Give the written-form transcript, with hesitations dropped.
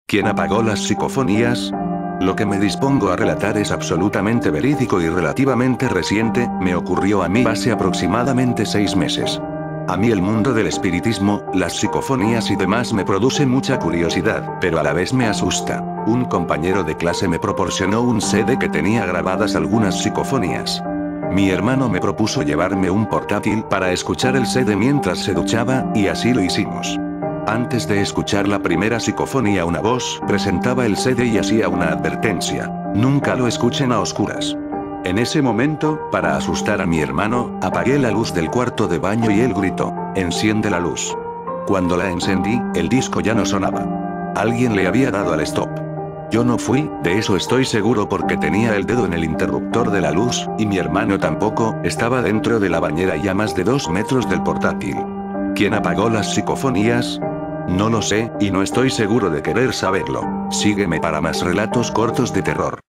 ¿Quién apagó las psicofonías? Lo que me dispongo a relatar es absolutamente verídico y relativamente reciente, me ocurrió a mí hace aproximadamente 6 meses. A mí el mundo del espiritismo, las psicofonías y demás me produce mucha curiosidad, pero a la vez me asusta. Un compañero de clase me proporcionó un CD que tenía grabadas algunas psicofonías. Mi hermano me propuso llevarme un portátil para escuchar el CD mientras se duchaba, y así lo hicimos. Antes de escuchar la primera psicofonía, una voz presentaba el CD y hacía una advertencia: nunca lo escuchen a oscuras. En ese momento, para asustar a mi hermano, apagué la luz del cuarto de baño y él gritó: enciende la luz. Cuando la encendí, el disco ya no sonaba. Alguien le había dado al stop. Yo no fui, de eso estoy seguro porque tenía el dedo en el interruptor de la luz, y mi hermano tampoco, estaba dentro de la bañera y a más de 2 metros del portátil. ¿Quién apagó las psicofonías? No lo sé, y no estoy seguro de querer saberlo. Sígueme para más relatos cortos de terror.